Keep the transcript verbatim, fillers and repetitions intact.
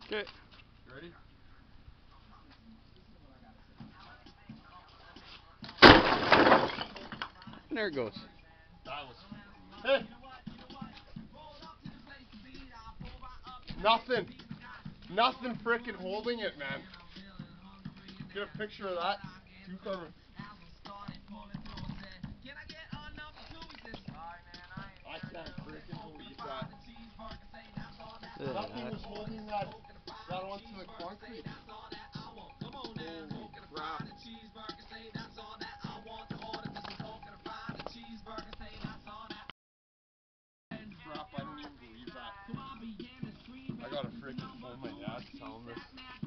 Okay. Ready? There it goes. That was. Hey! Nothing. Nothing frickin' holding it, man. Get a picture of that. Cucumber. I can't frickin' believe that. Yeah, Nothing was holding that, that onto the concrete. Holy crap. Crap, I don't even believe that. I gotta frickin' phone my dad to tell him this.